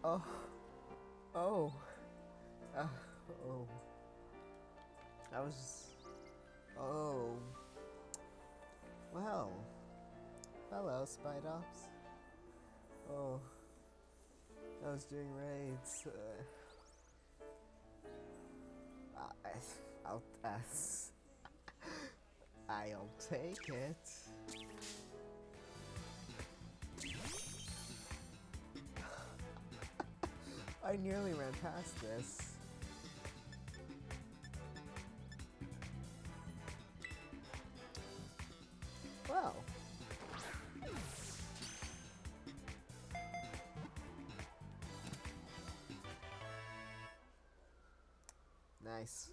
Oh, oh, uh, oh. I was. Oh. Well. Hello, Spidops. Oh. I was doing raids. I'll take it. I nearly ran past this. Well. Nice.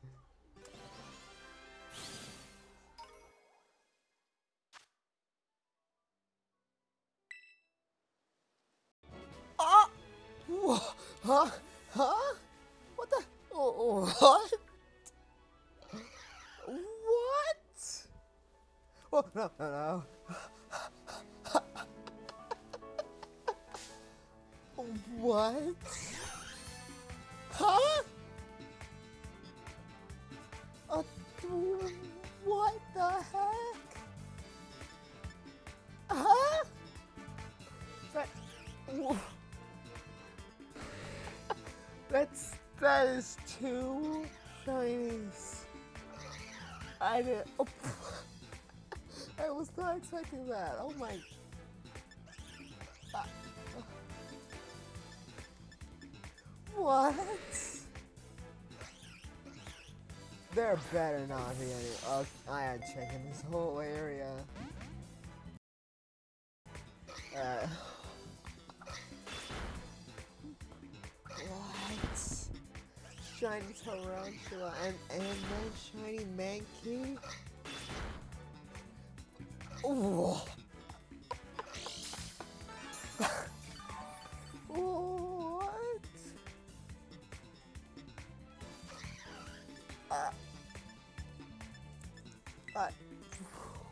Ah! Huh? Huh? What the? What? What? Oh, no, no, no. What? Huh? What the heck? Huh? That is two shinies. I did. Oh, I was not expecting that. Oh my. What? There better not be any. Oh, I am checking this whole area. What? Shiny Tarountula and then shiny Mankey? Ooh. What?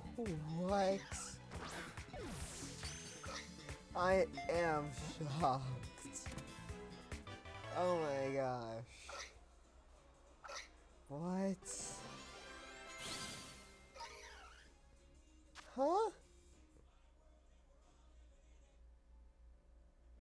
What? I am shocked.